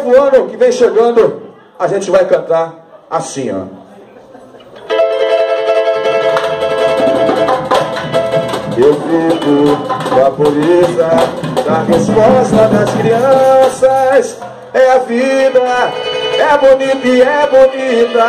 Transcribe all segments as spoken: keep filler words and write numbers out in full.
novo ano que vem chegando, a gente vai cantar assim, ó. Eu fico com a polícia da resposta das crianças. É a vida, é bonita e é bonita.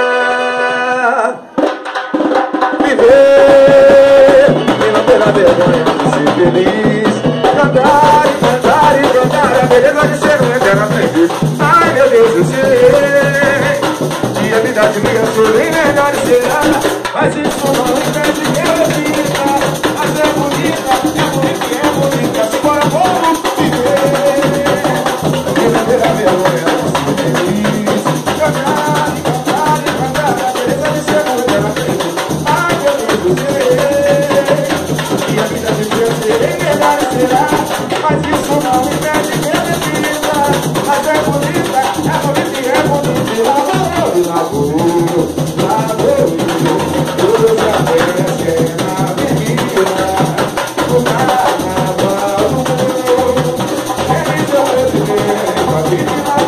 Viver e não ter a vergonha de ser feliz. Cantar e cantar e cantar a beleza de ser um eterno aprendiz. Ai meu Deus, eu sei que a vida de criança bem melhor será, mas isso não impede que eu viva. Mas é bonita, é bonita e é bonita. Simbora, vamos viver e não ter a vergonha de ser feliz. Cantar e cantar e cantar a beleza de ser um eterno aprendiz. Ai meu Deus, eu sei que a vida de criança bem melhor será, mas isso não impede que eu viva. Mas é bonita, é bonita e é bonita. E lá vou eu, e lá vou eu, lá vou eu. Tudo se aparece na menina. O carnaval, ele já vai viver com a vida.